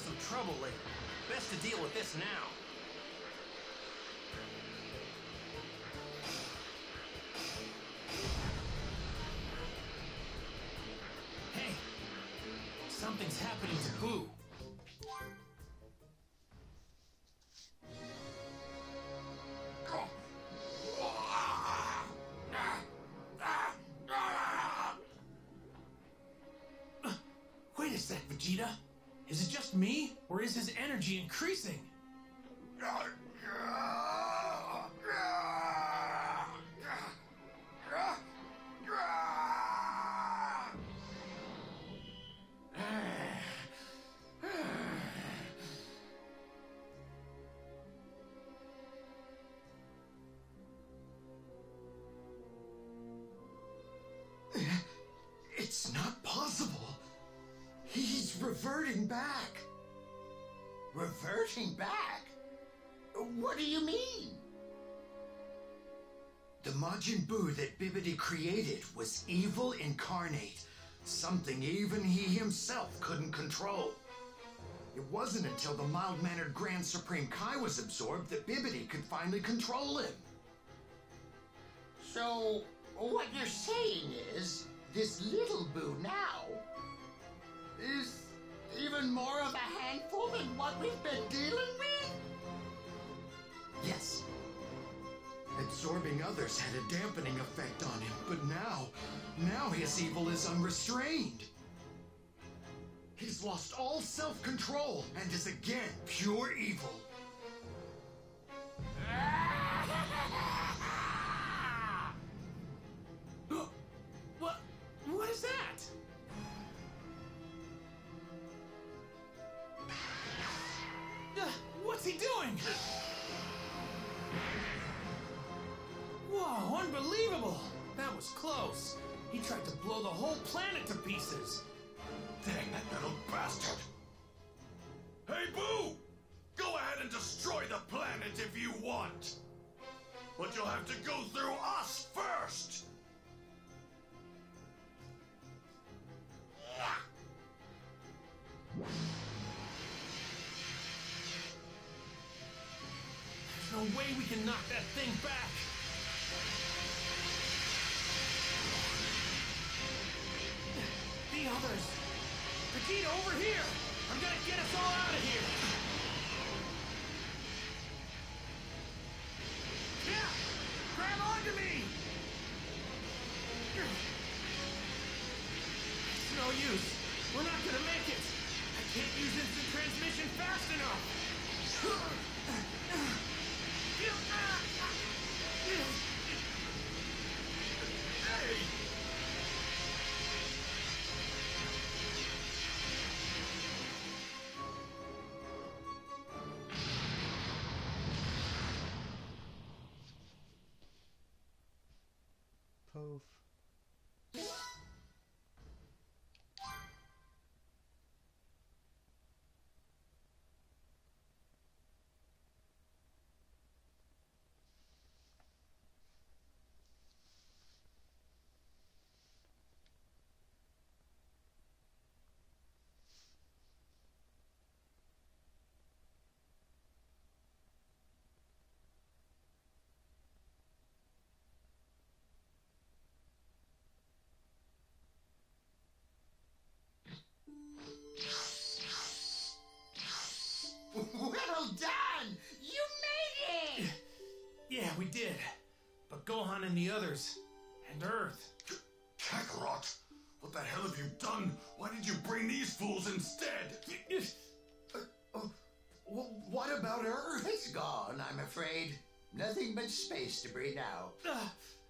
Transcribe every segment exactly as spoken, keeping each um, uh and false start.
some trouble lately. Best to deal with this now. Hey, something's happening to Boo. Wait a sec, Vegeta. Is it just me, or is his energy increasing? It's not possible. He's reverting back. Reverting back? What do you mean? The Majin Buu that Bibidi created was evil incarnate, something even he himself couldn't control. It wasn't until the mild-mannered Grand Supreme Kai was absorbed that Bibidi could finally control him. So, what you're saying is, this little Buu now is even more of a handful than what we've been dealing with? Yes. Absorbing others had a dampening effect on him, but now, now his evil is unrestrained. He's lost all self-control and is again pure evil. What? What is that? Uh, what's he doing? Whoa, unbelievable! That was close. He tried to blow the whole planet to pieces. Dang that little bastard! Hey, Boo! Go ahead and destroy the planet if you want! But you'll have to go through us first! There's no way we can knock that thing back. The others! Vegeta, over here! I'm gonna get us all out of here! Yeah! Grab onto me! It's no use. We're not gonna make it. I can't use instant transmission fast enough. Hey! Poof. Well done! You made it! Yeah, we did. But Gohan and the others, and Earth. Kakarot! What the hell have you done? Why did you bring these fools instead? Uh, uh, well, what about Earth? It's gone, I'm afraid. Nothing but space debris now. Uh,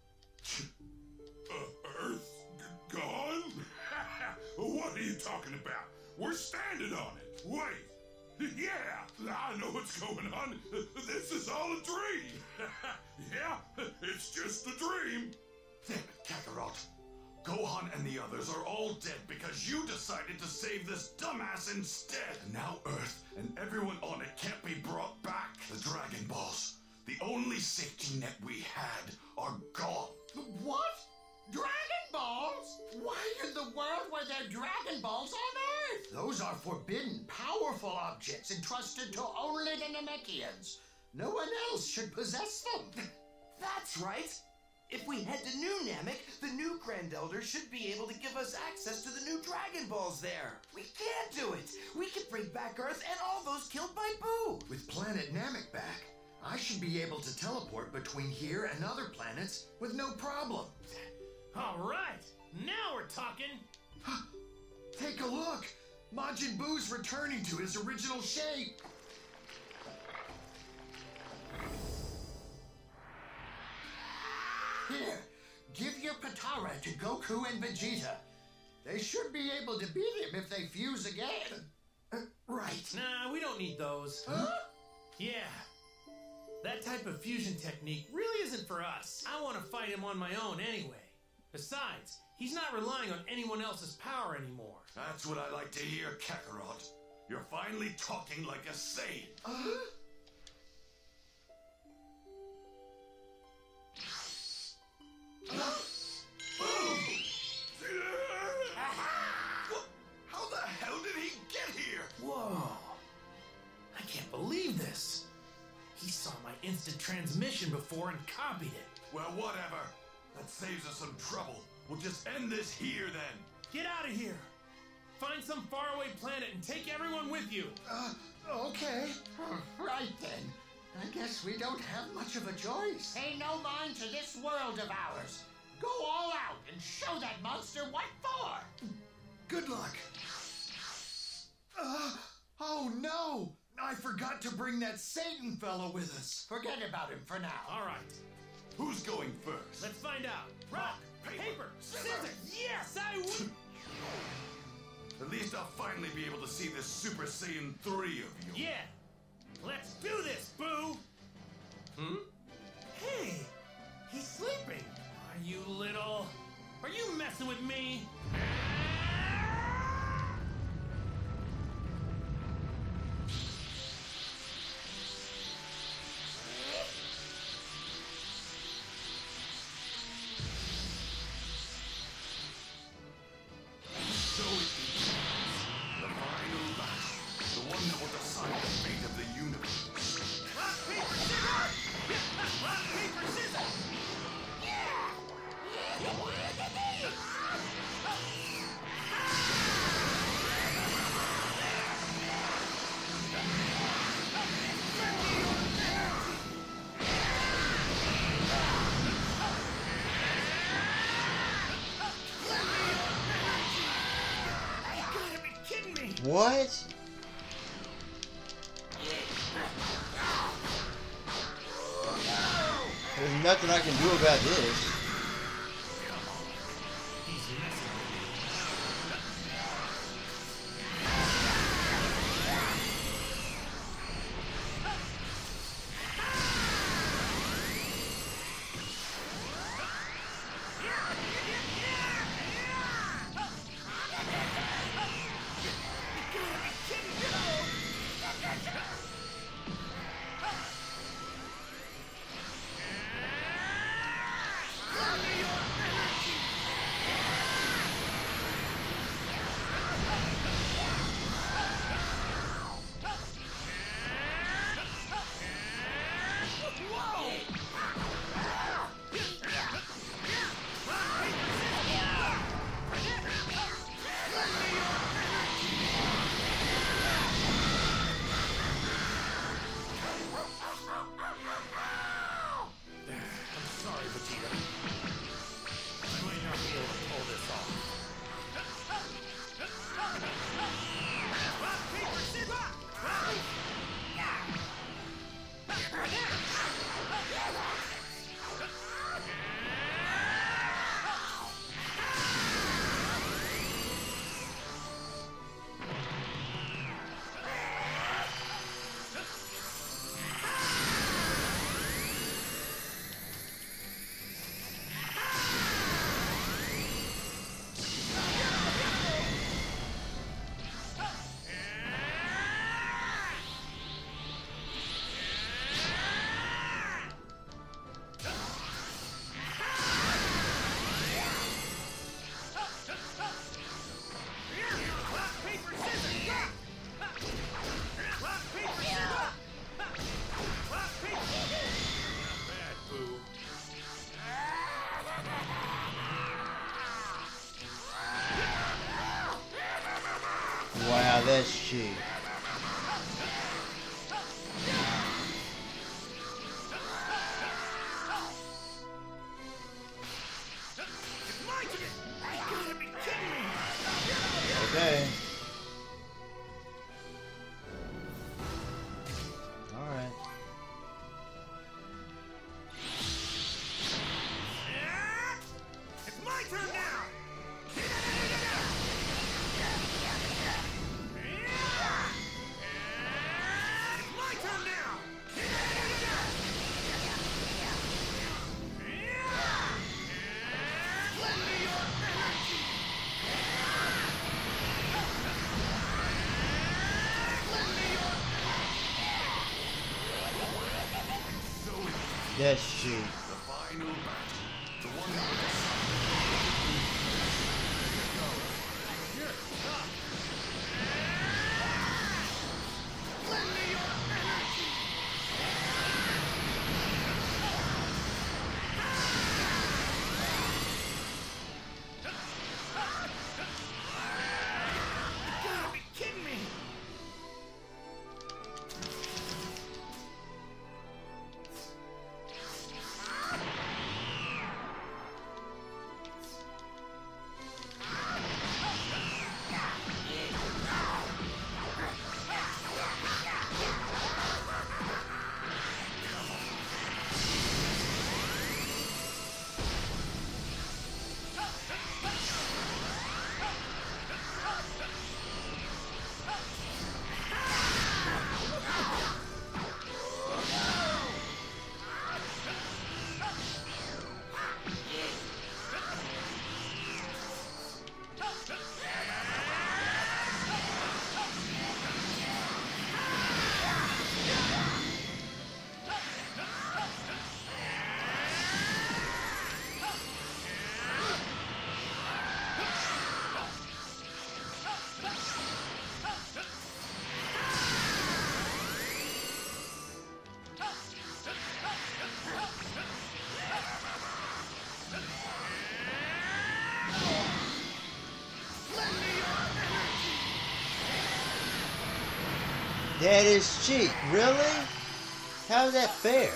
Uh, Earth g- gone? What are you talking about? We're standing on it. Wait. Yeah, I know what's going on. This is all a dream. Yeah, it's just a dream. Damn it, Kakarot. Gohan and the others are all dead because you decided to save this dumbass instead. Now Earth and everyone on it can't be brought back. The Dragon Balls, the only safety net we had, are gone. What? Dragon Balls? Why in the world were there Dragon Balls on Earth? Those are forbidden, powerful objects entrusted to only the Namekians. No one else should possess them. That's right. If we head to New Namek, the new Grand Elder should be able to give us access to the new Dragon Balls there. We can do it. We can bring back Earth and all those killed by Boo. With Planet Namek back, I should be able to teleport between here and other planets with no problem. All right. Now we're talking. Take a look. Majin Buu's returning to his original shape. Here, give your Potara to Goku and Vegeta. They should be able to beat him if they fuse again. Uh, right. Nah, we don't need those. Huh? Yeah. That type of fusion technique really isn't for us. I want to fight him on my own anyway. Besides, he's not relying on anyone else's power anymore. That's what I like to hear, Kakarot. You're finally talking like a Saiyan. Uh? How the hell did he get here? Whoa. I can't believe this. He saw my instant transmission before and copied it. Well, whatever. That saves us some trouble. We'll just end this here then. Get out of here. Find some faraway planet and take everyone with you. Uh, okay. Right then. I guess we don't have much of a choice. Pay no mind to this world of ours. Go all out and show that monster what for. Good luck. Uh, oh no! I forgot to bring that Satan fellow with us. Forget about him for now. All right. Who's going first? Let's find out. Rock, paper, paper, scissors. scissors. Yes, I win. At least I'll finally be able to see this Super Saiyan three of you. Yeah. Let's do this, Boo. Hmm? Hey, he's sleeping. Are you little? Are you messing with me? So it begins. The final battle. The one that will decide the fate of the universe. Rock, paper, scissors! Rock, paper, scissors! You gotta be kidding me! What? There's nothing I can do about this. He's messing with me. Now that's cheap. Okay. Alright. It's my turn now! It's my turn now! Lend me your energy! Lend me your That's cheap. The final battle. The one with Lend me your energy! You gotta be kidding me! That is cheap. Really? How is that fair?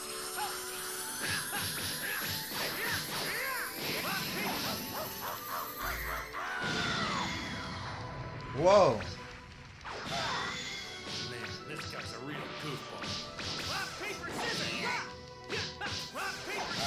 Whoa. Man, this guy's a real goofball. Rock, paper, scissors! Rock! Rock, paper,